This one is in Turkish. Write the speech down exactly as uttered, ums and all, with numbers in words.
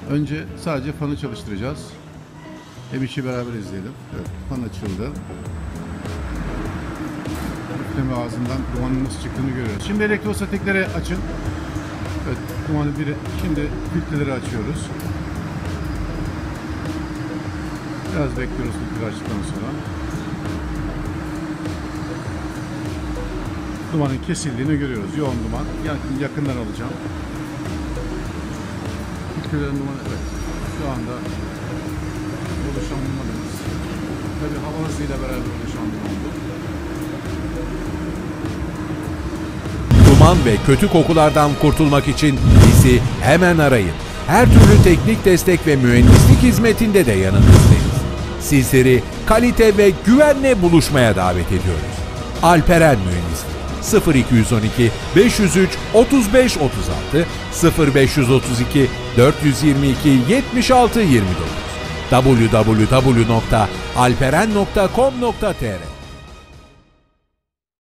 Önce sadece fanı çalıştıracağız. M üçü beraber izleyelim. Evet, fan açıldı. Üfleme ağzından dumanın nasıl çıktığını görüyoruz. Şimdi elektrostatikleri açın. Evet, dumanı biri. Şimdi filtreleri açıyoruz. Biraz bekliyoruz filtreleri açtıktan sonra. Dumanın kesildiğini görüyoruz. Yoğun duman. Yakın, yakından alacağım. Filtrelerin dumanı, evet. Şu anda oluşan dumanımız. Tabii hava hızıyla beraber oluşan duman bu. Duman ve kötü kokulardan kurtulmak için bizi hemen arayın. Her türlü teknik destek ve mühendislik hizmetinde de yanınızdayız. Sizleri kalite ve güvenle buluşmaya davet ediyoruz. Alperen Mühendislik sıfır iki yüz on iki beş yüz üç otuz beş otuz altı sıfır beş yüz otuz iki dört yüz yirmi iki yetmiş altı yirmi dokuz w w w nokta alperen nokta com nokta t r